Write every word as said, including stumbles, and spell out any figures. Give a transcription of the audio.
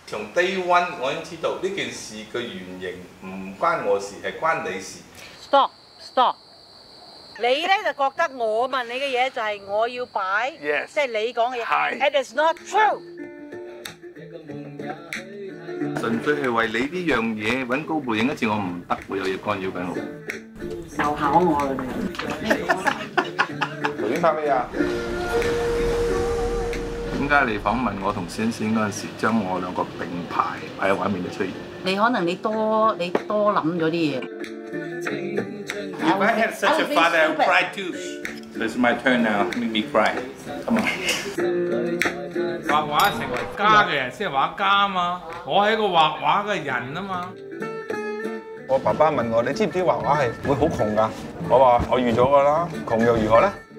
從 day one 我已經知道呢件事嘅原型唔關我事，係關你事。 Stop stop。你咧就覺得我問你嘅嘢就係我要擺，即係你講嘅嘢。It is not true。 純粹係為你呢樣嘢揾高部影一次，我唔得，會有嘢干擾緊我。 又考我啦你。 頭先拍咩啊？點解你訪問我同先先嗰陣時，將我兩個並排擺喺畫面度出現？ 你可能你多你多諗咗啲嘢。 If I had such a father, I would cry too. It's my turn now. Make me cry. Come on. 畫畫成為家嘅人先係畫家啊嘛，我係一個畫畫嘅人啊嘛。 我爸爸問我：你知唔知畫畫係會好窮㗎？我話我預咗㗎啦，窮又如何咧？